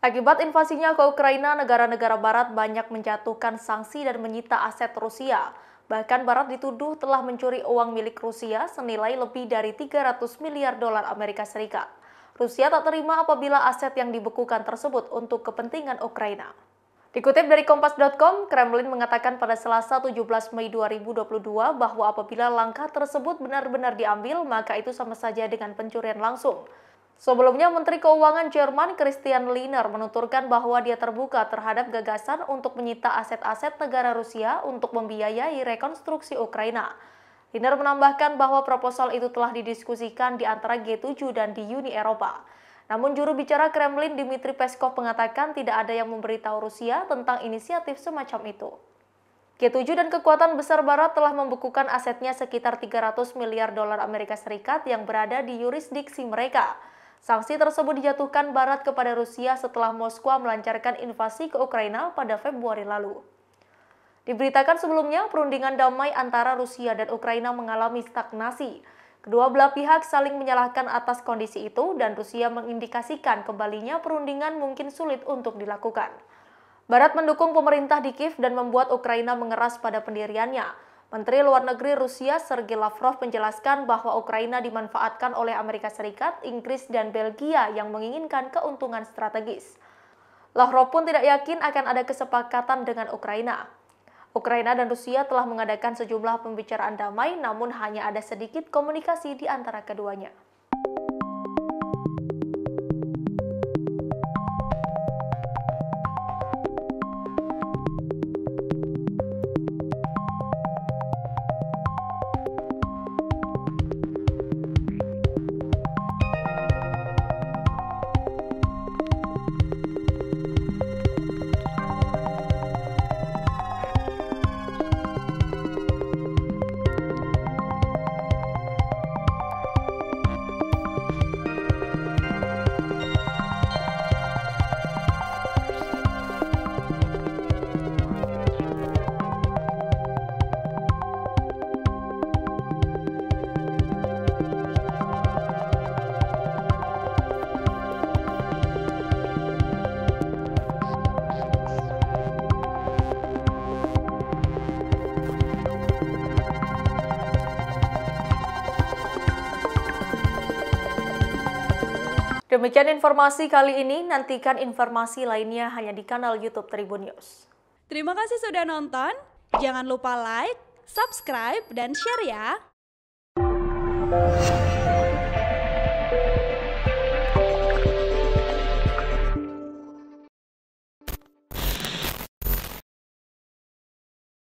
Akibat invasinya ke Ukraina, negara-negara Barat banyak menjatuhkan sanksi dan menyita aset Rusia. Bahkan Barat dituduh telah mencuri uang milik Rusia senilai lebih dari 300 miliar dolar Amerika Serikat. Rusia tak terima apabila aset yang dibekukan tersebut untuk kepentingan Ukraina. Dikutip dari Kompas.com, Kremlin mengatakan pada Selasa 17 Mei 2022 bahwa apabila langkah tersebut benar-benar diambil, maka itu sama saja dengan pencurian langsung. Sebelumnya, Menteri Keuangan Jerman Christian Lindner menuturkan bahwa dia terbuka terhadap gagasan untuk menyita aset-aset negara Rusia untuk membiayai rekonstruksi Ukraina. Lindner menambahkan bahwa proposal itu telah didiskusikan di antara G7 dan di Uni Eropa. Namun juru bicara Kremlin Dmitry Peskov mengatakan tidak ada yang memberitahu Rusia tentang inisiatif semacam itu. G7 dan kekuatan besar Barat telah membekukan asetnya sekitar 300 miliar dolar Amerika Serikat yang berada di yurisdiksi mereka. Sanksi tersebut dijatuhkan Barat kepada Rusia setelah Moskwa melancarkan invasi ke Ukraina pada Februari lalu. Diberitakan sebelumnya, perundingan damai antara Rusia dan Ukraina mengalami stagnasi. Kedua belah pihak saling menyalahkan atas kondisi itu dan Rusia mengindikasikan kembalinya perundingan mungkin sulit untuk dilakukan. Barat mendukung pemerintah di Kiev dan membuat Ukraina mengeras pada pendiriannya. Menteri Luar Negeri Rusia Sergei Lavrov menjelaskan bahwa Ukraina dimanfaatkan oleh Amerika Serikat, Inggris, dan Belgia yang menginginkan keuntungan strategis. Lavrov pun tidak yakin akan ada kesepakatan dengan Ukraina. Ukraina dan Rusia telah mengadakan sejumlah pembicaraan damai, namun hanya ada sedikit komunikasi di antara keduanya. Demikian informasi kali ini, nantikan informasi lainnya hanya di kanal YouTube Tribun News. Terima kasih sudah nonton, jangan lupa like, subscribe, dan share ya!